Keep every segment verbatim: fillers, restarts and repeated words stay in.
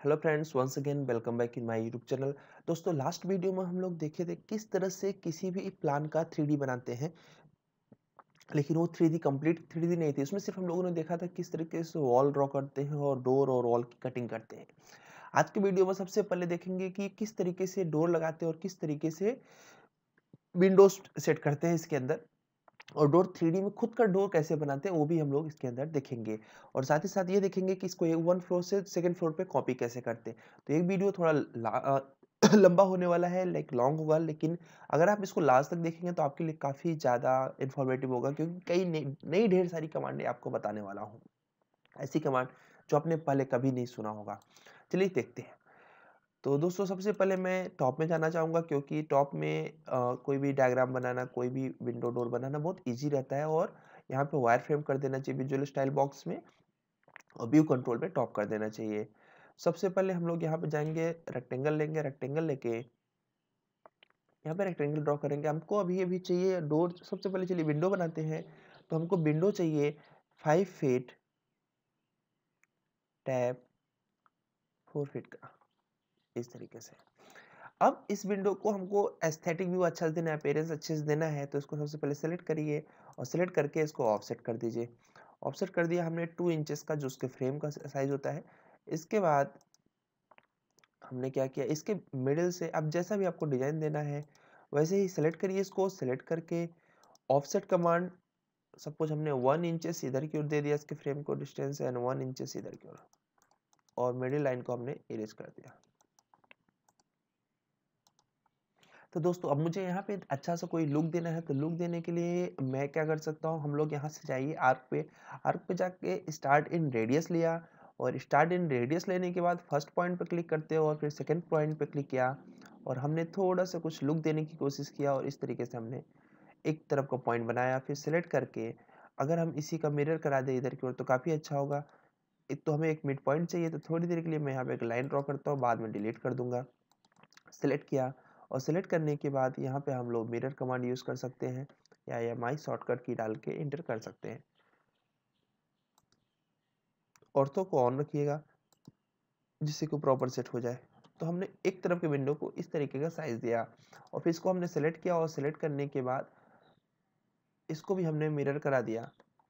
Hello friends, once again welcome back in my YouTube channel. दोस्तों, last video में हम लोग देखे थे किस तरह से किसी भी प्लान का थ्री डी बनाते हैं। लेकिन वो three D complete three D नहीं थी। उसमें सिर्फ हम लोगों ने देखा था किस तरीके से वॉल ड्रॉ करते हैं और डोर और वॉल की कटिंग करते हैं। आज के वीडियो में सबसे पहले देखेंगे कि किस तरीके से डोर लगाते हैं और किस तरीके से विंडोज सेट करते हैं इसके अंदर। और डोर थ्री डी में खुद का डोर कैसे बनाते हैं वो भी हम लोग इसके अंदर देखेंगे। और साथ ही साथ ये देखेंगे कि इसको वन फ्लोर से सेकंड फ्लोर पे कॉपी कैसे करते हैं। तो एक वीडियो थोड़ा ला, अ, लंबा होने वाला है, लाइक लॉन्ग होगा, लेकिन अगर आप इसको लास्ट तक देखेंगे तो आपके लिए काफ़ी ज़्यादा इन्फॉर्मेटिव होगा, क्योंकि कई नई नई ढेर सारी कमांडें आपको बताने वाला हूँ। ऐसी कमांड जो आपने पहले कभी नहीं सुना होगा। चलिए देखते हैं। तो दोस्तों, सबसे पहले मैं टॉप में जाना चाहूँगा, क्योंकि टॉप में अ, कोई भी डायग्राम बनाना, कोई भी विंडो डोर बनाना बहुत ईज़ी रहता है। और यहाँ पे वायर फ्रेम कर देना चाहिए विजुअल स्टाइल बॉक्स में, और व्यू कंट्रोल पे टॉप कर देना चाहिए। सबसे पहले हम लोग यहाँ पे जाएँगे, रेक्टेंगल लेंगे, रेक्टेंगल लेके यहाँ पे रेक्टेंगल ड्रॉ करेंगे। हमको अभी अभी चाहिए डोर। सबसे पहले चलिए विंडो बनाते हैं। तो हमको विंडो चाहिए फाइव फीट टैप फोर फीट का, इस तरीके से। अब इस विंडो को हमको एस्थेटिक व्यू अच्छा से देना है, अपीयरेंस अच्छे से देना है, तो इसको सबसे पहले सेलेक्ट करिए और सेलेक्ट करके इसको ऑफसेट कर दीजिए। ऑफसेट कर दिया हमने टू इंचेस का, जो उसके फ्रेम का साइज होता है। इसके बाद हमने क्या किया, इसके मिडिल से अब जैसा भी आपको डिजाइन देना है वैसे ही सेलेक्ट करिए। इसको सेलेक्ट करके ऑफसेट कमांड, सपोज हमने वन इंचेस इधर की ओर दे दिया इसके फ्रेम को डिस्टेंस, एंड वन इंचेस इधर की ओर, और मिडिल लाइन को हमने इरेज कर दिया। तो दोस्तों, अब मुझे यहाँ पे अच्छा सा कोई लुक देना है, तो लुक देने के लिए मैं क्या कर सकता हूँ, हम लोग यहाँ से जाइए आर्क पे। आर्क पे जाके स्टार्ट इन रेडियस लिया, और स्टार्ट इन रेडियस लेने के बाद फर्स्ट पॉइंट पे क्लिक करते हो और फिर सेकंड पॉइंट पे क्लिक किया, और हमने थोड़ा सा कुछ लुक देने की कोशिश किया, और इस तरीके से हमने एक तरफ का पॉइंट बनाया। फिर सेलेक्ट करके अगर हम इसी का मिरर करा दें इधर की ओर तो काफ़ी अच्छा होगा। एक तो हमें एक मिड पॉइंट चाहिए, तो थोड़ी देर के लिए मैं यहाँ पे एक लाइन ड्रॉ करता हूँ, बाद में डिलीट कर दूंगा। सेलेक्ट किया, और सेलेक्ट करने के बाद यहाँ पे हम लोग मिरर कमांड यूज़ कर सकते हैं, या या माई शॉर्टकट की डाल के इंटर कर सकते हैं। ऑर्थो को ऑन रखिएगा जिससे कि प्रॉपर सेट हो जाए। तो हमने एक तरफ के विंडो को इस तरीके का साइज दिया, और फिर इसको हमने सेलेक्ट किया, और सेलेक्ट करने के बाद इसको भी हमने मिरर करा दिया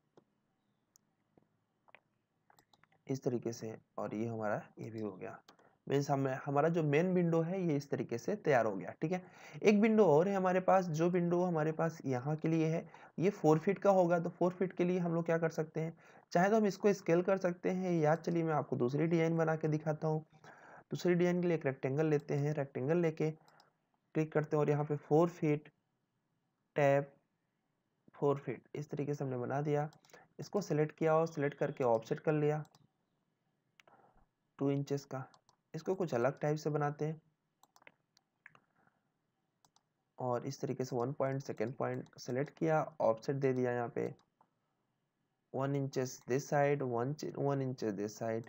इस तरीके से, और ये हमारा ये भी हो गया। मीन्स हमें हमारा जो मेन विंडो है ये इस तरीके से तैयार हो गया। ठीक है, एक विंडो और है हमारे पास। जो विंडो हमारे पास यहाँ के लिए है, ये फोर फीट का होगा। तो फोर फीट के लिए हम लोग क्या कर सकते हैं, चाहे तो हम इसको स्केल कर सकते हैं, या चलिए मैं आपको दूसरी डिजाइन बना के दिखाता हूँ। दूसरी डिजाइन के लिए एक रेक्टेंगल लेते हैं, रेक्टेंगल लेके क्लिक करते हैं, और यहाँ पे फोर फीट टैप फोर फीट इस तरीके से हमने बना दिया। इसको सेलेक्ट किया और सेलेक्ट करके ऑफसेट कर लिया टू इंचेस का। इसको कुछ अलग टाइप से बनाते हैं, और इस तरीके से one point second point select किया, ऑफसेट दे दिया यहाँ पे one inches this side, one one inches this side,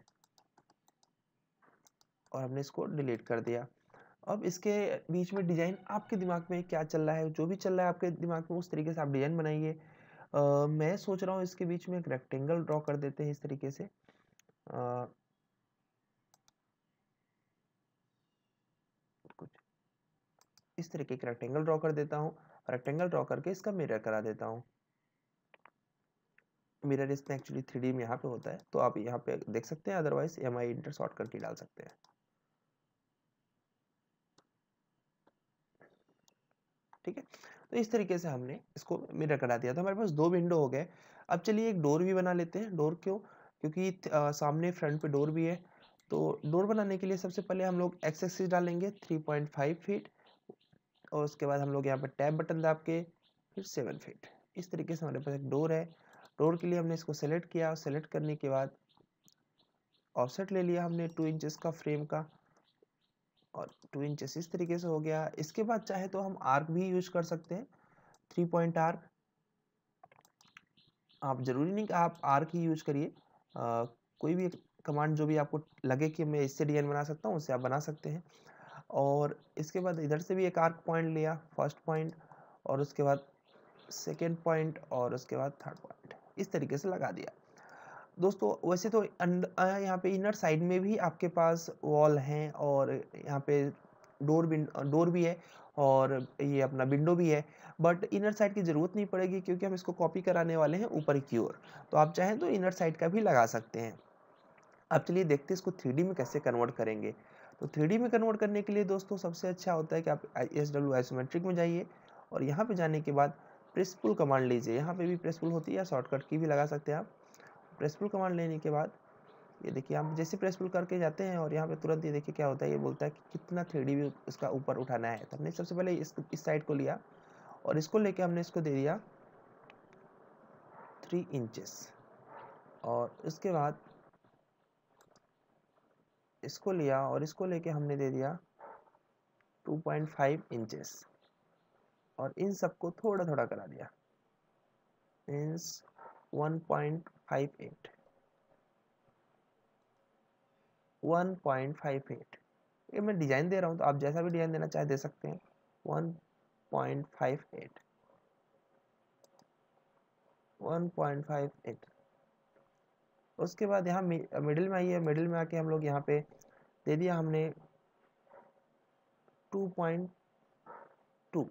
और हमने इसको डिलीट कर दिया। अब इसके बीच में डिजाइन आपके दिमाग में क्या चल रहा है, जो भी चल रहा है आपके दिमाग में उस तरीके से आप डिजाइन बनाइए। अ, मैं सोच रहा हूँ इसके बीच में एक रेक्टेंगल ड्रॉ कर देते हैं इस तरीके से। अ, कुछ इस तरीके का रेक्टेंगल ड्रॉ कर देता हूँ। रेक्टेंगल ड्रॉ करके इसका मिरर करा देता हूँ। मिरर इसमें एक्चुअली थ्री डी में यहाँ पे होता है, तो आप यहाँ पे देख सकते हैं, otherwise M I enter short करके डाल सकते हैं। ठीक है, तो इस तरीके से हमने इसको मिरर करा दिया। तो हमारे पास दो विंडो हो गए। अब चलिए एक डोर भी बना लेते हैं। डोर क्यों, क्योंकि आ, सामने फ्रंट पे डोर भी है। तो डोर बनाने के लिए सबसे पहले हम लोग एक्स एक्सिस डालेंगे थ्री पॉइंट फाइव फीट, और उसके बाद हम लोग यहाँ पर टैब बटन दाब के फिर सेवन फीट। इस तरीके से हमारे पास एक डोर है। डोर के लिए हमने इसको सेलेक्ट किया, सेलेक्ट करने के बाद ऑफसेट ले लिया हमने टू इंचेस का फ्रेम का, और टू इंचेस इस तरीके से हो गया। इसके बाद चाहे तो हम आर्क भी यूज कर सकते हैं, थ्री पॉइंट आर्क। आप जरूरी नहीं कि आप आर्क ही यूज करिए, कोई भी कमांड जो भी आपको लगे कि मैं इससे डिजाइन बना सकता हूँ उससे आप बना सकते हैं। और इसके बाद इधर से भी एक आर्क पॉइंट लिया, फर्स्ट पॉइंट, और उसके बाद सेकेंड पॉइंट, और उसके बाद थर्ड पॉइंट, इस तरीके से लगा दिया। दोस्तों वैसे तो अंड अ, यहाँ पे इनर साइड में भी आपके पास वॉल हैं और यहाँ पे डोर विन डोर भी है और ये अपना विंडो भी है, बट इनर साइड की ज़रूरत नहीं पड़ेगी क्योंकि हम इसको कॉपी कराने वाले हैं ऊपर की ओर। तो आप चाहें तो इनर साइड का भी लगा सकते हैं। अब चलिए देखते हैं इसको थ्री डी में कैसे कन्वर्ट करेंगे। तो थ्री डी में कन्वर्ट करने के लिए दोस्तों सबसे अच्छा होता है कि आप एस डब्ल्यू आइसोमेट्रिक में जाइए और यहाँ पे जाने के बाद प्रेस पुल कमांड लीजिए। यहाँ पे भी प्रेस पुल होती है या शॉर्टकट की भी लगा सकते हैं आप। प्रेस पुल कमांड लेने के बाद ये देखिए आप जैसे प्रेस पुल करके जाते हैं और यहाँ पे तुरंत ये देखिए क्या होता है, ये बोलता है कि कितना थ्री डी व्यू इसका ऊपर उठाना है। तो हमने सबसे पहले इस इस साइड को लिया और इसको लेके हमने इसको दे दिया थ्री इंचेस और इसके बाद इसको लिया और इसको लेके हमने दे दिया टू पॉइंट फाइव इंचेस और इन सबको थोड़ा थोड़ा करा दिया means one point five eight one point five eight. ये मैं डिज़ाइन दे रहा हूँ तो आप जैसा भी डिज़ाइन देना चाहे दे सकते हैं। One point five eight one point five eight. उसके बाद यहाँ मिडिल में आइए, मिडिल में आके हम लोग यहाँ पे दे दिया हमने टू पॉइंट टू।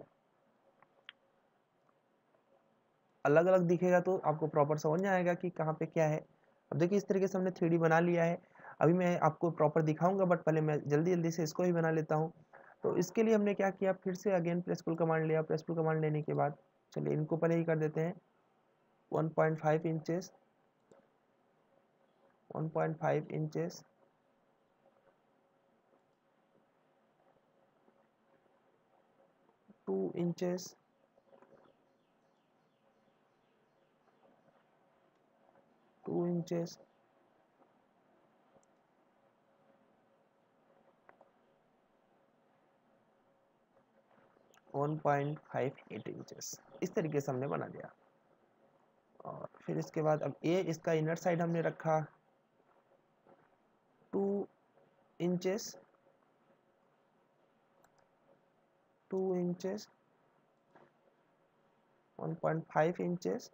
अलग अलग दिखेगा तो आपको प्रॉपर समझ में आएगा कि कहाँ पे क्या है। अब देखिए इस तरीके से हमने थ्री डी बना लिया है। अभी मैं आपको प्रॉपर दिखाऊंगा बट पहले मैं जल्दी जल्दी से इसको ही बना लेता हूँ। तो इसके लिए हमने क्या किया, फिर से अगेन प्रेस पुल कमांड लिया। प्रेस पुल कमांड लेने के बाद चलिए इनको पहले ही कर देते हैं one point five inches one point five inches two inches two inches one point five eight inches. इस तरीके से हमने बना दिया। और फिर इसके बाद अब ये इसका इनर साइड हमने रखा two inches two inches one point five inches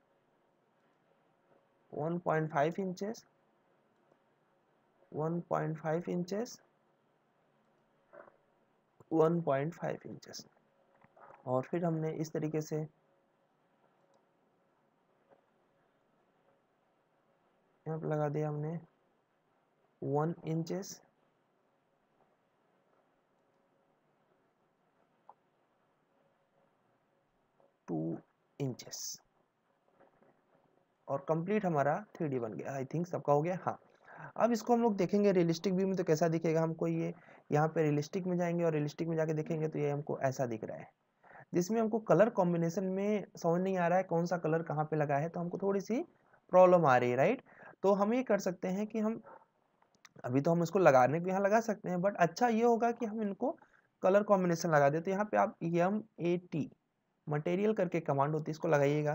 one point five inches one point five inches one point five inches. और फिर हमने इस तरीके से यहाँ पर लगा दिया हमने वन इंचेस टू इंचेस और कंप्लीट हमारा थ्री डी बन गया। आई थिंक सबका हो गया। हाँ, अब इसको हम लोग देखेंगे रियलिस्टिक व्यू में तो कैसा दिखेगा हमको। ये यहाँ पे रियलिस्टिक में जाएंगे और रियलिस्टिक में जाके देखेंगे तो ये हमको ऐसा दिख रहा है, जिसमें हमको कलर कॉम्बिनेशन में समझ नहीं आ रहा है कौन सा कलर कहाँ पे लगा है, तो हमको थोड़ी सी प्रॉब्लम आ रही है, राइट। तो हम ये कर सकते हैं कि हम अभी तो हम इसको लगाने को यहाँ लगा सकते हैं, बट अच्छा ये होगा कि हम इनको कलर कॉम्बिनेशन लगा दें। तो यहाँ पे आप एम ए टी मटेरियल करके कमांड होती है, इसको लगाइएगा।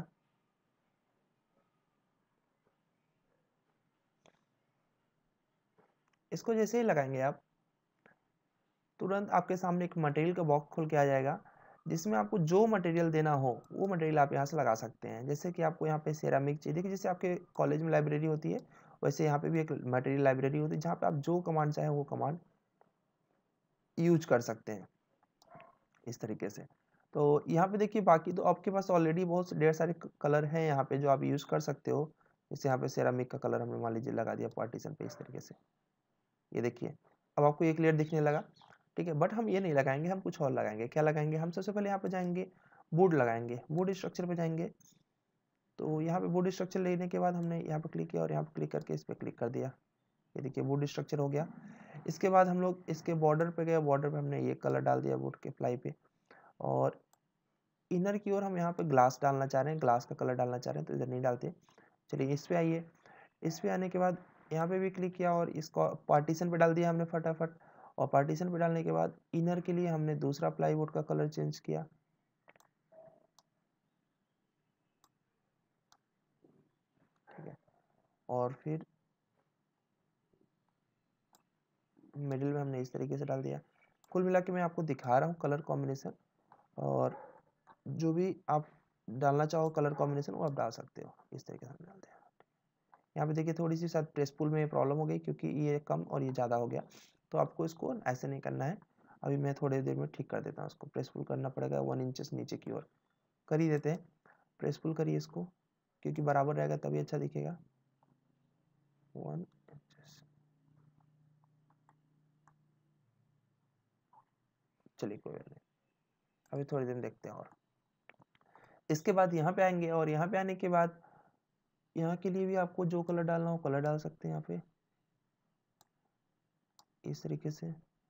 इसको जैसे ही लगाएंगे आप तुरंत आपके सामने एक मटेरियल का बॉक्स खुल के आ जाएगा, जिसमें आपको जो मटेरियल देना हो वो मटेरियल आप यहाँ से लगा सकते हैं। जैसे कि आपको यहाँ पे सेरामिक चाहिए, देखिए जैसे आपके कॉलेज में लाइब्रेरी होती है वैसे यहाँ पे भी एक मटेरियल लाइब्रेरी होती है, जहाँ पे आप जो कमांड चाहें वो कमांड यूज कर सकते हैं इस तरीके से। तो यहाँ पे देखिए बाकी तो आपके पास ऑलरेडी बहुत ढेर सारे कलर हैं यहाँ पे जो आप यूज़ कर सकते हो। जैसे यहाँ पे सेरामिक का कलर हमने मान लीजिए लगा दिया पार्टीशन पे इस तरीके से, ये देखिए अब आपको ये क्लियर दिखने लगा, ठीक है। बट हम ये नहीं लगाएंगे, हम कुछ और लगाएंगे। क्या लगाएंगे, हम सबसे पहले यहाँ पे जाएंगे वुड लगाएंगे, वुड स्ट्रक्चर पे जाएंगे। तो यहाँ पे वुड स्ट्रक्चर लेने के बाद हमने यहाँ पे क्लिक किया और यहाँ पे क्लिक करके इस पर क्लिक कर दिया, ये देखिए वुड स्ट्रक्चर हो गया। इसके बाद हम लोग इसके बॉर्डर पे गए, बॉर्डर पे हमने ये कलर डाल दिया वुड के प्लाई पे। और इनर की ओर हम यहाँ पे ग्लास डालना चाह रहे हैं, ग्लास का कलर डालना चाह रहे हैं, तो इधर नहीं डालते। चलिए इस पे आइए, इस पे आने के बाद यहाँ पे भी क्लिक किया और इसको पार्टीशन पे डाल दिया हमने फटाफट। और पार्टीशन पे डालने के बाद इनर के लिए हमने दूसरा प्लाईवुड का कलर चेंज किया, ठीक है। और फिर मिडिल में हमने इस तरीके से डाल दिया। कुल मिला के मैं आपको दिखा रहा हूँ कलर कॉम्बिनेशन, और जो भी आप डालना चाहो कलर कॉम्बिनेशन वो आप डाल सकते हो। इस तरीके से हमने डाल दिया, यहाँ पे देखिए थोड़ी सी शायद प्रेस पुल में प्रॉब्लम हो गई क्योंकि ये कम और ये ज़्यादा हो गया, तो आपको इसको ऐसे नहीं करना है। अभी मैं थोड़ी देर में ठीक कर देता हूँ इसको। प्रेस पुल करना पड़ेगा वन इंचेस नीचे की ओर, कर ही देते हैं। प्रेस पुल करिए इसको क्योंकि बराबर रहेगा तभी अच्छा दिखेगा। वन इंचेस, चलिए कोई बात नहीं, अभी थोड़ी देर देखते हैं। और इसके बाद यहाँ पे आएंगे और यहाँ पे आने के बाद यहाँ के लिए भी आपको जो कलर डालना हो कलर डाल सकते हैं यहाँ पे इस तरीके से।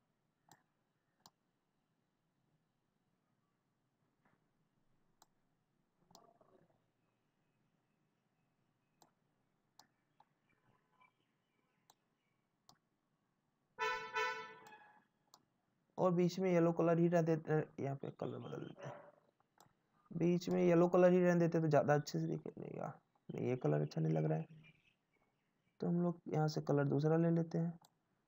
और बीच में येलो कलर ही रहने देते, यहाँ पे कलर बदल देते हैं, बीच में येलो कलर ही रहने देते तो ज़्यादा अच्छे से दिखेगा। नहीं ये कलर अच्छा नहीं लग रहा है, तो हम लोग यहाँ से कलर दूसरा ले लेते हैं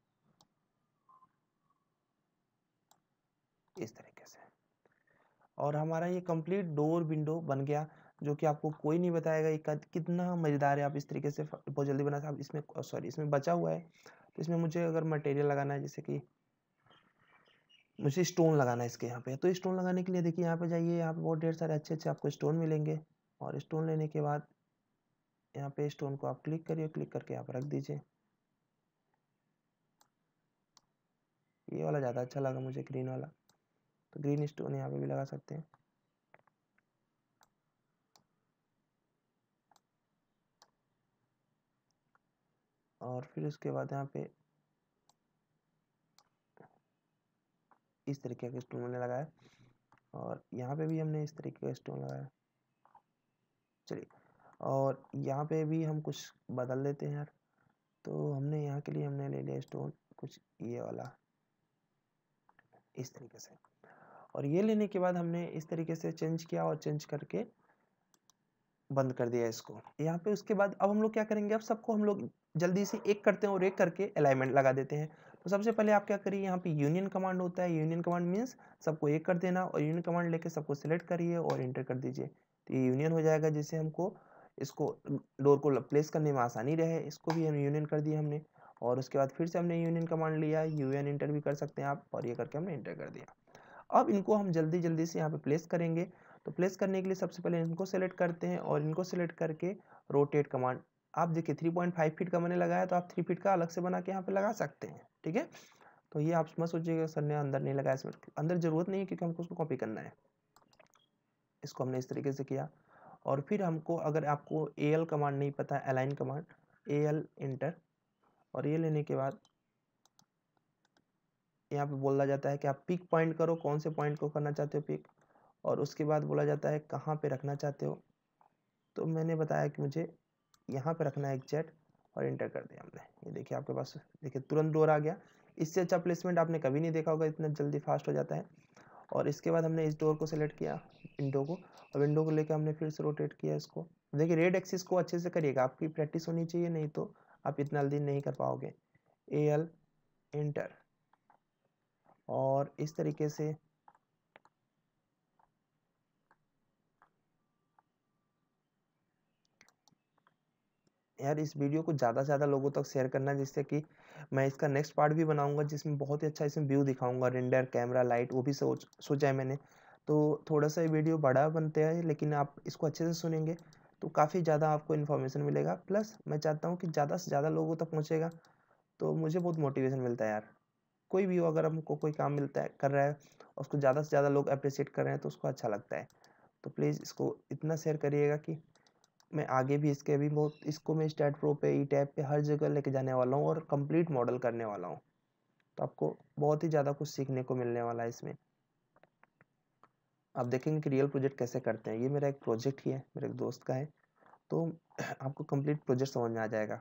इस तरीके से। और हमारा ये कंप्लीट डोर विंडो बन गया, जो कि आपको कोई नहीं बताएगा ये कितना मज़ेदार है। आप इस तरीके से बहुत जल्दी बना सकते। इसमें सॉरी इसमें बचा हुआ है, तो इसमें मुझे अगर मटेरियल लगाना है, जैसे कि मुझे स्टोन लगाना है इसके यहाँ पे, तो स्टोन लगाने के लिए देखिए यहाँ पे जाइए, यहाँ पे बहुत ढेर सारे अच्छे अच्छे आपको स्टोन मिलेंगे। और स्टोन लेने के बाद यहाँ पे स्टोन को आप क्लिक करिए, क्लिक करके यहाँ पर रख दीजिए। ये वाला ज़्यादा अच्छा लगा मुझे, ग्रीन वाला, तो ग्रीन स्टोन यहाँ पे भी लगा सकते हैं। और फिर उसके बाद यहाँ पे इस तरीके का स्टोन मैंने लगाया, और यहाँ पे भी हमने इस तरीके का स्टोन लगाया। चलिए, और यहाँ पे भी हम कुछ बदल देते हैं यार। तो हमने यहाँ के लिए हमने ले लिया स्टोन कुछ ये वाला इस तरीके से, और ये लेने के बाद हमने इस तरीके से चेंज किया और चेंज करके बंद कर दिया इसको यहाँ पे। उसके बाद अब हम लोग क्या करेंगे, अब सबको हम लोग जल्दी से एक करते हैं और एक करके अलाइनमेंट लगा देते हैं। तो सबसे पहले आप क्या करिए, यहाँ पे यूनियन कमांड होता है, यूनियन कमांड मीन्स सबको एक कर देना, और यूनियन कमांड लेके सबको सिलेक्ट करिए और एंटर कर दीजिए। तो ये यूनियन हो जाएगा, जिससे हमको इसको डोर को प्लेस करने में आसानी रहे। इसको भी हम यूनियन कर दिया हमने, और उसके बाद फिर से हमने यूनियन कमांड लिया, यू एन एंटर भी कर सकते हैं आप, और ये करके हमने एंटर कर दिया। अब इनको हम जल्दी जल्दी से यहाँ पे प्लेस करेंगे। तो प्लेस करने के लिए सबसे पहले इनको सेलेक्ट करते हैं, और इनको सेलेक्ट करके रोटेट कमांड, आप देखिए थ्री पॉइंट फाइव फीट का मैंने लगाया, तो आप थ्री फीट का अलग से बना के यहाँ पे लगा सकते हैं। ठीक है, तो ये आप मत सोचिएगा सर ने अंदर नहीं लगाया, इसमें अंदर जरूरत नहीं है क्योंकि हमको उसको कॉपी करना है। इसको हमने इस तरीके से किया, और फिर हमको अगर आपको ए एल कमांड नहीं पता, align command, A L enter, और ये लेने के बाद यहाँ पे बोला जाता है कि आप पिक पॉइंट करो, कौन से पॉइंट को करना चाहते हो पिक, और उसके बाद बोला जाता है कहाँ पे रखना चाहते हो। तो मैंने बताया कि मुझे यहाँ पे रखना है एग्जैक्ट, और एंटर कर दिया हमने। ये देखिए आपके पास देखिए तुरंत डोर आ गया। इससे अच्छा प्लेसमेंट आपने कभी नहीं देखा होगा, इतना जल्दी फास्ट हो जाता है। और इसके बाद हमने इस डोर को सिलेक्ट किया, विंडो को, और विंडो को लेकर हमने फिर से रोटेट किया इसको। देखिए रेड एक्सिस को अच्छे से करिएगा, आपकी प्रैक्टिस होनी चाहिए, नहीं तो आप इतना जल्दी नहीं कर पाओगे। ए एल एंटर, और इस तरीके से यार इस वीडियो को ज़्यादा से ज़्यादा लोगों तक शेयर करना, जिससे कि मैं इसका नेक्स्ट पार्ट भी बनाऊंगा, जिसमें बहुत ही अच्छा इसमें व्यू दिखाऊंगा, रेंडर, कैमरा, लाइट, वो भी सोच सोचा है मैंने। तो थोड़ा सा ये वीडियो बड़ा बनते हैं, लेकिन आप इसको अच्छे से सुनेंगे तो काफ़ी ज़्यादा आपको इन्फॉर्मेशन मिलेगा। प्लस मैं चाहता हूँ कि ज़्यादा से ज़्यादा लोगों तक पहुँचेगा, तो मुझे बहुत मोटिवेशन मिलता है यार। कोई भी हो, अगर हमको कोई काम मिलता है, कर रहा है, और उसको ज़्यादा से ज़्यादा लोग अप्रिशिएट कर रहे हैं, तो उसको अच्छा लगता है। तो प्लीज़ इसको इतना शेयर करिएगा कि मैं आगे भी इसके भी बहुत, इसको मैं स्टैट प्रो पे, ई टैब पे, हर जगह लेके जाने वाला हूँ और कंप्लीट मॉडल करने वाला हूँ। तो आपको बहुत ही ज़्यादा कुछ सीखने को मिलने वाला है इसमें। आप देखेंगे कि रियल प्रोजेक्ट कैसे करते हैं। ये मेरा एक प्रोजेक्ट ही है, मेरे एक दोस्त का है, तो आपको कंप्लीट प्रोजेक्ट समझ में आ जाएगा।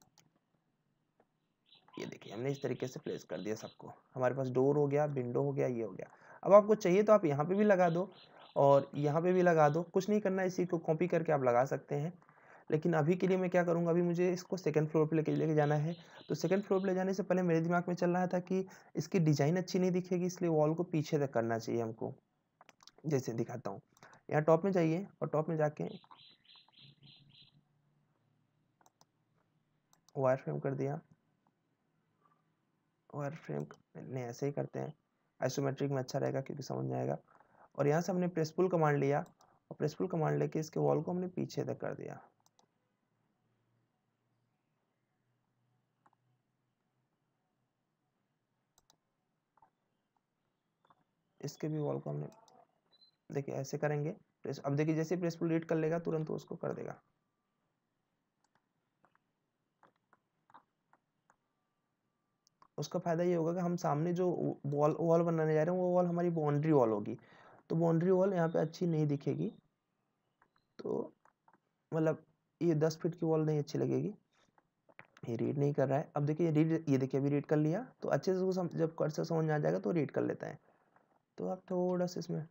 ये देखिए हमने इस तरीके से प्लेस कर दिया सबको। हमारे पास डोर हो गया, विंडो हो गया, ये हो गया। अब आपको चाहिए तो आप यहाँ पे भी लगा दो और यहाँ पे भी लगा दो, कुछ नहीं करना, इसी को कॉपी करके आप लगा सकते हैं। लेकिन अभी के लिए मैं क्या करूँगा, अभी मुझे इसको सेकंड फ्लोर पे लेके लेके जाना है। तो सेकंड फ्लोर पे ले जाने से पहले मेरे दिमाग में चल रहा था कि इसकी डिज़ाइन अच्छी नहीं दिखेगी, इसलिए वॉल को पीछे तक करना चाहिए हमको। जैसे दिखाता हूँ, यहाँ टॉप में जाइए और टॉप में जाके वायर फ्रेम कर दिया, वायर फ्रेम नहीं ऐसे ही करते हैं, आइसोमेट्रिक में अच्छा रहेगा क्योंकि समझ में आएगा। और यहाँ से हमने प्रेस पुल कमांड लिया और प्रेस पुल कमांड लेके इसके वॉल को हमने पीछे तक कर दिया। इसके भी वॉल को हमने देखिए ऐसे करेंगे प्रेस। अब देखिए जैसे प्रेस पुल रीड कर लेगा तुरंत वो उसको कर देगा। उसका फायदा ये होगा कि हम सामने जो वॉल वॉल बनाने जा रहे हैं वो वॉल हमारी बाउंड्री वॉल होगी, तो बाउंड्री वॉल यहाँ पे अच्छी नहीं दिखेगी, तो मतलब ये दस फीट की वॉल नहीं अच्छी लगेगी। ये रीड नहीं कर रहा है। अब देखिए रीड, ये देखिए अभी रीड कर लिया, तो अच्छे से उसको जब कर्सर समझ में आ जाएगा तो रीड कर लेता है। तो आप थोड़ा सा इसमें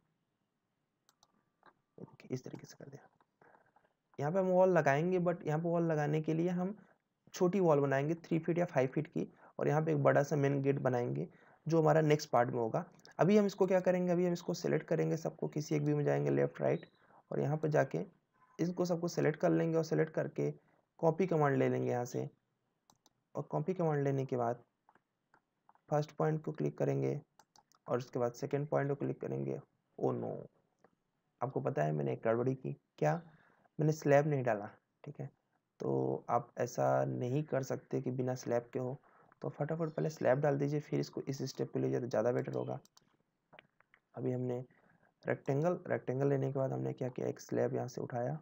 देखिए इस तरीके से कर दिया। यहाँ पे हम वॉल लगाएंगे, बट यहाँ पे वॉल लगाने के लिए हम छोटी वॉल बनाएंगे थ्री फीट या फाइव फीट की, और यहाँ पे एक बड़ा सा मेन गेट बनाएंगे जो हमारा नेक्स्ट पार्ट में होगा। अभी हम इसको क्या करेंगे, अभी हम इसको सेलेक्ट करेंगे सबको, किसी एक व्यू में जाएंगे लेफ्ट राइट, और यहाँ पे जाके इसको सबको सेलेक्ट कर लेंगे और सेलेक्ट करके कॉपी कमांड ले लेंगे यहाँ से। और कॉपी कमांड लेने के बाद फर्स्ट पॉइंट को क्लिक करेंगे और उसके बाद सेकेंड पॉइंट को क्लिक करेंगे। ओ नो, आपको पता है मैंने एक गड़बड़ी की, क्या मैंने स्लैब नहीं डाला, ठीक है। तो आप ऐसा नहीं कर सकते कि बिना स्लैब के हो, तो फटाफट पहले स्लैब डाल दीजिए, फिर इसको इस स्टेप पे लीजिए तो ज़्यादा बेटर होगा। अभी हमने रेक्टेंगल रेक्टेंगल लेने के बाद हमने क्या किया, एक स्लैब यहाँ से उठाया,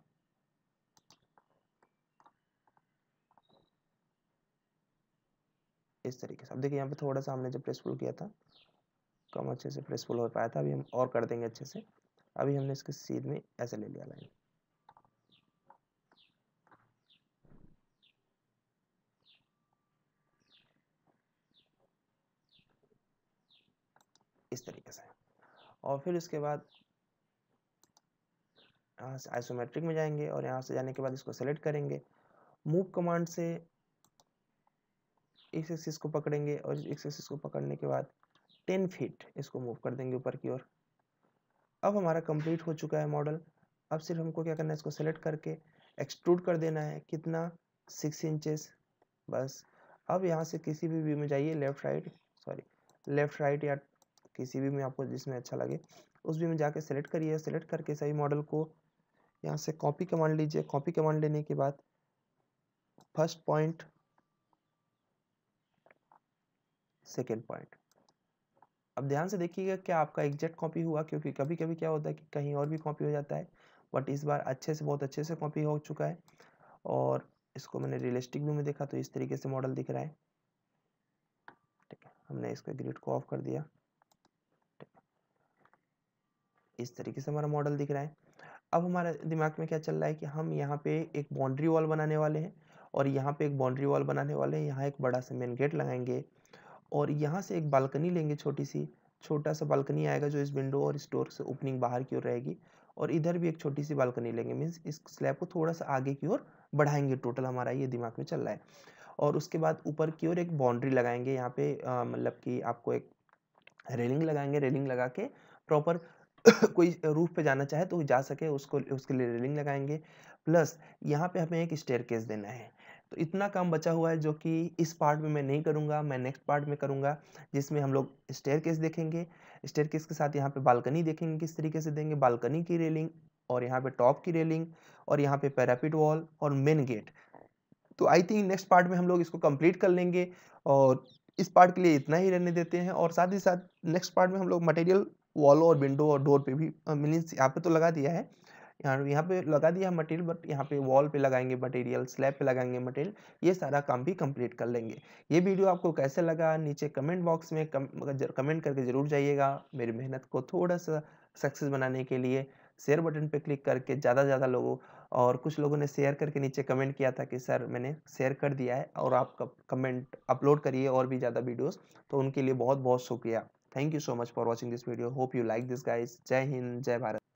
इस तरीके से। अब देखिए यहाँ पे थोड़ा सा हमने जब प्रेस पुल किया था कम अच्छे से प्रेस पुल हो पाया था, अभी हम और कर देंगे अच्छे से। अभी हमने इसके सीध में ऐसे ले लिया लाइन, इस तरीके से। और फिर इसके बाद यहाँ से आइसोमेट्रिक में जाएंगे और यहाँ से जाने के बाद इसको सेलेक्ट करेंगे, मूव कमांड से इस एक्सिस को पकड़ेंगे और इस एक्सिस को पकड़ने के बाद टेन फीट इसको मूव कर देंगे ऊपर की ओर। अब हमारा कंप्लीट हो चुका है मॉडल। अब सिर्फ हमको क्या करना है, इसको सेलेक्ट करके एक्सट्रूड कर देना है, कितना, सिक्स इंचेस बस। अब यहाँ से किसी भी व्यू में जाइए, left right sorry left right या किसी भी में आपको जिसमें अच्छा लगे उस व्यू में जाके सेलेक्ट करिए। सेलेक्ट करके सही मॉडल को यहाँ से कॉपी कमांड लीजिए। कॉपी कमांड लेने के बाद फर्स्ट पॉइंट, सेकेंड पॉइंट। अब ध्यान से देखिएगा क्या आपका एग्जैक्ट कॉपी हुआ, क्योंकि कभी कभी क्या होता है कि कहीं और भी कॉपी हो जाता है, बट इस बार अच्छे से, बहुत अच्छे से कॉपी हो चुका है। और इसको मैंने रियलिस्टिक व्यू में देखा तो इस तरीके से मॉडल दिख रहा है, ठीक है। हमने इसका ग्रिड को ऑफ कर दिया, ठीक है। इस तरीके से हमारा मॉडल दिख रहा है। अब हमारे दिमाग में क्या चल रहा है कि हम यहाँ पे एक बाउंड्री वॉल बनाने वाले हैं और यहाँ पे एक बाउंड्री वॉल बनाने वाले हैं, यहाँ एक बड़ा सा मेन गेट लगाएंगे और यहाँ से एक बालकनी लेंगे, छोटी सी, छोटा सा बालकनी आएगा जो इस विंडो और इस डोर से ओपनिंग बाहर की ओर रहेगी। और इधर भी एक छोटी सी बालकनी लेंगे, मीन्स इस स्लैब को थोड़ा सा आगे की ओर बढ़ाएंगे। टोटल हमारा ये दिमाग में चल रहा है। और उसके बाद ऊपर की ओर एक बाउंड्री लगाएंगे, यहाँ पे मतलब कि आपको एक रेलिंग लगाएंगे। रेलिंग लगा के प्रॉपर कोई रूफ पे जाना चाहे तो जा सके, उसको उसके लिए रेलिंग लगाएंगे। प्लस यहाँ पे हमें एक स्टेयरकेस देना है। तो इतना काम बचा हुआ है जो कि इस पार्ट में मैं नहीं करूँगा, मैं नेक्स्ट पार्ट में करूँगा, जिसमें हम लोग स्टेयरकेस देखेंगे। स्टेयरकेस के साथ यहाँ पे बालकनी देखेंगे किस तरीके से देंगे, बालकनी की रेलिंग और यहाँ पे टॉप की रेलिंग और यहाँ पे पैरापिट वॉल और मेन गेट। तो आई थिंक नेक्स्ट पार्ट में हम लोग इसको कंप्लीट कर लेंगे और इस पार्ट के लिए इतना ही रहने देते हैं। और साथ ही साथ नेक्स्ट पार्ट में हम लोग मटेरियल वॉल और विंडो और डोर पे भी मीन्स यहाँ पे तो लगा दिया है, यहाँ यहाँ पे लगा दिया है मटेरियल, बट यहाँ पे वॉल पे लगाएंगे मटेरियल, स्लैब पे लगाएंगे मटेरियल, ये सारा काम भी कंप्लीट कर लेंगे। ये वीडियो आपको कैसे लगा नीचे कमेंट बॉक्स में कम, कमेंट करके ज़रूर जाइएगा। मेरी मेहनत को थोड़ा सा सक्सेस बनाने के लिए शेयर बटन पे क्लिक करके ज़्यादा से ज़्यादा लोगों, और कुछ लोगों ने शेयर करके नीचे कमेंट किया था कि सर मैंने शेयर कर दिया है और आप कमेंट अपलोड करिए और भी ज़्यादा वीडियोस, तो उनके लिए बहुत बहुत शुक्रिया। Thank you so much for watching this video. Hope you like this guys. जय हिंद, जय भारत।